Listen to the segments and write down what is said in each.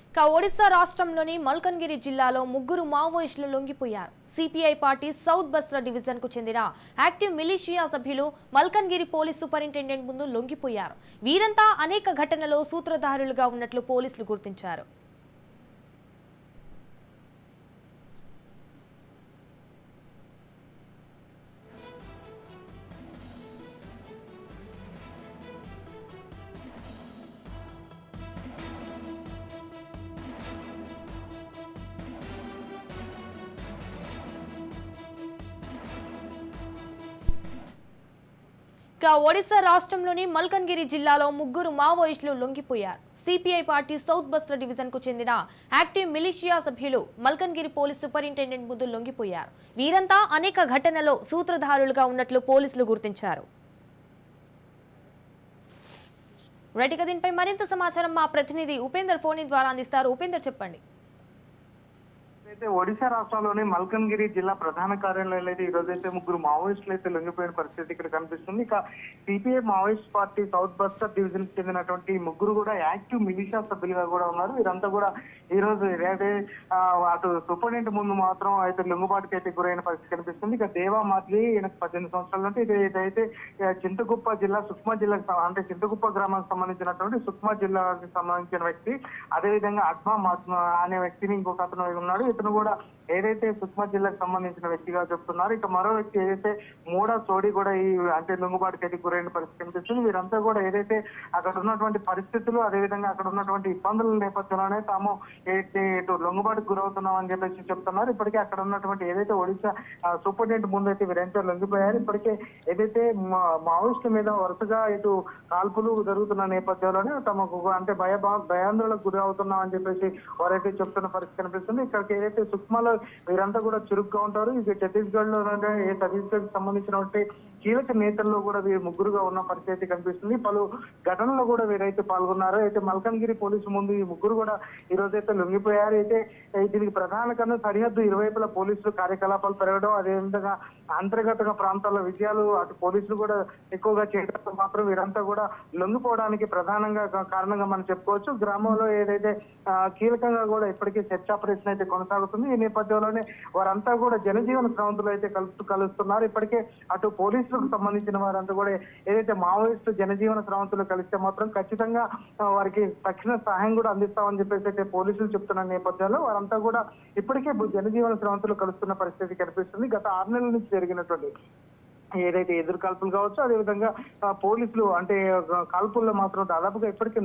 ఒడిశా రాష్ట్రంలోని మల్కన్గిరి జిల్లాలో ముగ్గురు మావోయిస్టులు లొంగిపోయారు. సిపిఐ పార్టీ సౌత్ బస్రా డివిజన్ కు చెందిన యాక్టివ్ మిలిషియా సభ్యులు మల్కన్గిరి పోలీస్ సూపరింటెండెంట్ ముందు లొంగిపోయారు. వీరంతా అనేక ఘటనలో సూత్రధారులుగా ఉన్నట్లు పోలీసులు గుర్తించారు. ఒడిశా రాష్ట్రంలోని మల్కన్గిరి జిల్లాలో ముగ్గురు మావోయిస్టులు లొంగిపోయారు. సిపిఐ పార్టీ సౌత్ బస్రా డివిజన్ కు చెందిన యాక్టివ్ మిలిషియా సభ్యులు మల్కన్గిరి పోలీస్ సూపరింటెండెంట్ ముందు లొంగిపోయారు. వీరంతా అనేక ఘటనలో సూత్రధారులుగా ఉన్నట్లు పోలీసులు గుర్తించారు. రైట్గా దీనిపై మరింత సమాచారం మా ప్రతినిధి ఉపేందర్ ఫోన్ ద్వారా అందిస్తారు. ఉపేందర్, చెప్పండి. ఒడిశా రాష్ట్రంలోని మల్కన్గిరి జిల్లా ప్రధాన కార్యాలయంలో అయితే ఈ రోజు అయితే ముగ్గురు మావోయిస్టులు అయితే లొంగిపోయిన పరిస్థితి ఇక్కడ కనిపిస్తుంది. ఇక సిపిఐ మావోయిస్ట్ పార్టీ సౌత్ బస్రా డివిజన్ కి చెందినటువంటి ముగ్గురు కూడా యాక్టివ్ మిలిషియా సభ్యులుగా కూడా ఉన్నారు. వీరంతా కూడా ఈ రోజు ఏదైతే అటు సూపరింటెండెంట్ ముందు మాత్రం అయితే లొంగుబాటుకి అయితే గురైన పరిస్థితి కనిపిస్తుంది. ఇక దేవా మాత్రి ఈయనకు 18 సంవత్సరాల నుండి ఇదైతే చింతగుప్ప జిల్లా సుక్మా జిల్లాకు అంటే చింతగుప్ప గ్రామానికి సంబంధించినటువంటి సుక్మా జిల్లాకి సంబంధించిన వ్యక్తి. అదేవిధంగా అద్మా అనే వ్యక్తిని ఇంకొక అతను ఉన్నాడు. ఇతను కూడా ఏదైతే సుక్మా జిల్లాకు సంబంధించిన వ్యక్తిగా చెప్తున్నారు. ఇక మరో వ్యక్తి ఏదైతే మూడా సోడి కూడా ఈ అంటే లొంగుబాటుకి అయితే గురైన పరిస్థితి కనిపిస్తుంది. వీరంతా కూడా ఏదైతే అక్కడ ఉన్నటువంటి పరిస్థితులు అదేవిధంగా అక్కడ ఉన్నటువంటి ఇబ్బందుల నేపథ్యంలోనే తాము ఏదైతే ఇటు లొంగుబాటుకు గురవుతున్నాం అని చెప్పేసి చెప్తున్నారు. ఇప్పటికే అక్కడ ఉన్నటువంటి ఏదైతే ఒడిశా సూపరింటెండెంట్ ముందు అయితే వీరంతా లొంగిపోయారు. ఇప్పటికే ఏదైతే మావోయిస్టుల మీద వరుసగా ఇటు కాల్పులు జరుగుతున్న నేపథ్యంలోనే తమకు అంటే భయాందోళనకు గురి అవుతున్నాం అని చెప్పేసి వారైతే చెప్తున్న పరిస్థితి కనిపిస్తుంది. ఇక్కడికి ఏదైతే సుక్మాలో వీరంతా కూడా చురుగ్గా ఉంటారు. ఇక ఛత్తీస్గఢ్ లో ఛత్తీస్గఢ్ కి సంబంధించినటువంటి కీలక నేతల్లో కూడా వీరు ముగ్గురుగా ఉన్న పరిస్థితి కనిపిస్తుంది. పలు ఘటనలో కూడా వీరైతే పాల్గొన్నారు. అయితే మల్కన్గిరి పోలీసు ముందు ఈ ముగ్గురు కూడా ఈ రోజైతే లొంగిపోయారు. అయితే దీనికి ప్రధాన కారణం సరిహద్దు ఇరువైపుల పోలీసులు కార్యకలాపాలు పెరగడం, అదేవిధంగా అంతర్గత ప్రాంతాల్లో విజయాలు అటు పోలీసులు కూడా ఎక్కువగా చేయడంతో మాత్రం వీరంతా కూడా లొంగిపోవడానికి ప్రధానంగా కారణంగా మనం చెప్పుకోవచ్చు. గ్రామంలో ఏదైతే కీలకంగా కూడా ఇప్పటికీ సెర్చ్ ఆపరేషన్ అయితే కొనసాగుతుంది. ఈ నేపథ్యంలోనే వారంతా కూడా జనజీవన స్రవంతులు అయితే కలుస్తున్నారు. ఇప్పటికే అటు పోలీసులకు సంబంధించిన వారంతా కూడా ఏదైతే మావోయిస్టు జనజీవన స్రవంతులు కలిస్తే మాత్రం ఖచ్చితంగా వారికి తక్షణ సహాయం కూడా అందిస్తామని చెప్పేసి అయితే పోలీసులు చెప్తున్న నేపథ్యంలో వారంతా కూడా ఇప్పటికే జనజీవన స్రవంతులు కలుస్తున్న పరిస్థితి కనిపిస్తుంది. గత 6 నెలల నుంచి జరిగినటువంటి ఏదైతే ఎదురు కాల్పులు కావచ్చు, అదేవిధంగా పోలీసులు అంటే కాల్పుల్లో మాత్రం దాదాపుగా ఇప్పటికీ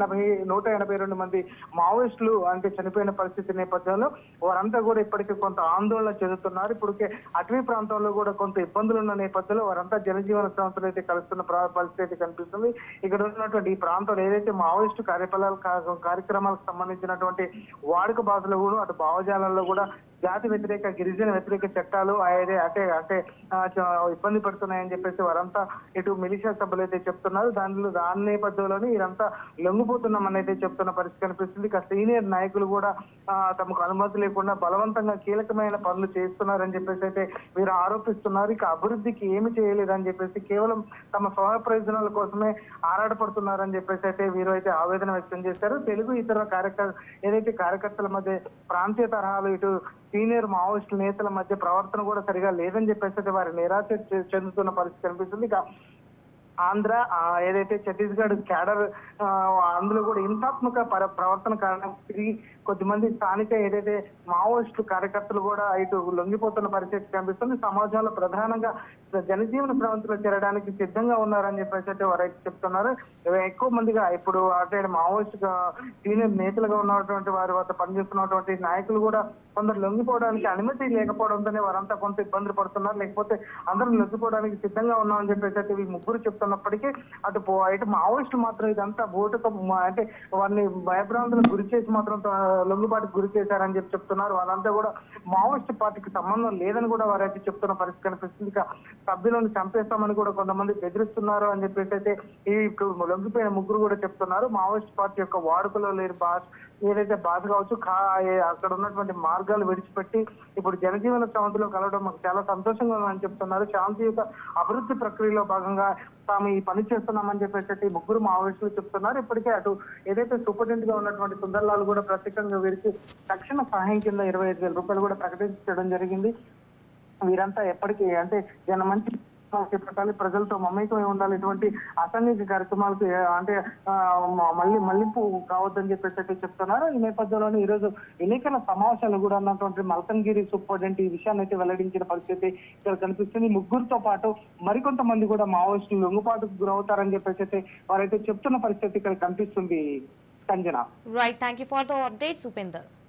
182 మంది మావోయిస్టులు అంటే చనిపోయిన పరిస్థితి నేపథ్యంలో వారంతా కూడా ఇప్పటికీ కొంత ఆందోళన చెందుతున్నారు. ఇప్పటికే అటవీ ప్రాంతంలో కూడా కొంత ఇబ్బందులు ఉన్న నేపథ్యంలో వారంతా జనజీవన సంస్థలు అయితే కలుస్తున్న పరిస్థితి కనిపిస్తుంది. ఇక్కడ ఉన్నటువంటి ఈ ప్రాంతంలో ఏదైతే మావోయిస్టు కార్యక్రమాలకు సంబంధించినటువంటి వాడుక భాషలో కూడా అటు భావజాలంలో కూడా జాతి వ్యతిరేక గిరిజన వ్యతిరేక చట్టాలు అంటే ఇబ్బంది పడుతున్నాయని చెప్పేసి వారంతా ఇటు మిలిషియా సభ్యులు అయితే చెప్తున్నారు. దాని నేపథ్యంలోనే వీరంతా లొంగిపోతున్నామని అయితే చెప్తున్న పరిస్థితి కనిపిస్తుంది. ఇక సీనియర్ నాయకులు కూడా తమకు అనుమతి లేకుండా బలవంతంగా కీలకమైన పనులు చేస్తున్నారని చెప్పేసి అయితే వీరు ఆరోపిస్తున్నారు. ఇక అభివృద్ధికి ఏమి చేయలేదని చెప్పేసి కేవలం తమ స్వ ప్రయోజనాల కోసమే ఆరాటపడుతున్నారని చెప్పేసి అయితే వీరు అయితే ఆవేదన వ్యక్తం చేశారు. తెలుగు ఇతర ఏదైతే కార్యకర్తల మధ్య ప్రాంతీయ తరహాలు ఇటు సీనియర్ మావోయిస్టు నేతల మధ్య ప్రవర్తన కూడా సరిగా లేదని చెప్పేసి వారి నిరాశ చెందుతున్న పరిస్థితి కనిపిస్తుంది. ఇక ఆంధ్ర ఏదైతే ఛత్తీస్గఢ్ క్యాడర్ అందులో కూడా హింసాత్మక ప్రవర్తన కారణం తిరిగి కొద్దిమంది స్థానిక ఏదైతే మావోయిస్టు కార్యకర్తలు కూడా ఇటు లొంగిపోతున్న పరిస్థితి కనిపిస్తుంది. సమాజంలో ప్రధానంగా జనజీవన స్రవంతులు చేరడానికి సిద్ధంగా ఉన్నారని చెప్పేసి అయితే వారైతే చెప్తున్నారు. ఎక్కువ మందిగా ఇప్పుడు అంటే మావోయిస్ట్ సీనియర్ నేతలుగా ఉన్నటువంటి వారి వద్ద పనిచేస్తున్నటువంటి నాయకులు కూడా కొందరు లొంగిపోవడానికి అనుమతి లేకపోవడంతోనే వారంతా కొంత ఇబ్బందులు పడుతున్నారు. లేకపోతే అందరూ లొంగిపోవడానికి సిద్ధంగా ఉన్నామని చెప్పేసి అయితే ఈ ముగ్గురు చెప్తున్నప్పటికీ అటు మావోయిస్టులు మాత్రం ఇదంతా ఓటుతో అంటే వారిని భయభ్రాంతులకు గురి చేసి మాత్రం లొంగుబాటుకు గురి చేశారని చెప్తున్నారు. వాళ్ళంతా కూడా మావోయిస్ట్ పార్టీకి సంబంధం లేదని కూడా వారైతే చెప్తున్న పరిస్థితి కనిపిస్తుంది. ఇక సభ్యులను చంపేస్తామని కూడా కొంతమంది బెదిరిస్తున్నారు అని చెప్పేసి అయితే ఈ లొంగిపోయిన ముగ్గురు కూడా చెప్తున్నారు. మావోయిస్ట్ పార్టీ యొక్క వాడుకలో లేని ఏదైతే బాధ కావచ్చు అక్కడ ఉన్నటువంటి మార్గాలు విడిచిపెట్టి ఇప్పుడు జనజీవన స్రవంతిలో కలవడం మాకు చాలా సంతోషంగా ఉందని చెప్తున్నారు. శాంతియుత అభివృద్ధి ప్రక్రియలో భాగంగా తాము ఈ పని చేస్తున్నామని చెప్పేసి ముగ్గురు మావోయిస్టులు చెప్తున్నారు. ఇప్పటికే అటు ఏదైతే సూపరింటెండెంట్ గా ఉన్నటువంటి సుందర్లాల్ కూడా ప్రత్యేకంగా వీరికి తక్షణ సహాయం కింద 25,000 రూపాయలు కూడా ప్రకటించడం జరిగింది. వీరంతా ఎప్పటికీ అంటే మంచి చేపట్టాలి, ప్రజలతో మమేకమై ఉండాలి, ఇటువంటి అసాంఘిక కార్యక్రమాలకు అంటే మళ్లింపు కావద్దని చెప్పేసి చెప్తున్నారు. ఈ నేపథ్యంలోనే ఈ రోజు ఎన్నికల సమావేశాలు కూడా ఉన్నటువంటి మల్కన్గిరి సూపరింటెండెంట్ ఈ విషయాన్ని అయితే వెల్లడించిన పరిస్థితి ఇక్కడ కనిపిస్తుంది. ముగ్గురుతో పాటు మరికొంతమంది కూడా మావోయిస్టులు లొంగుపాటుకు గురవుతారని చెప్పేసి వారైతే చెప్తున్న పరిస్థితి ఇక్కడ కనిపిస్తుంది. Sanjana. Right, thank you for the update Upender.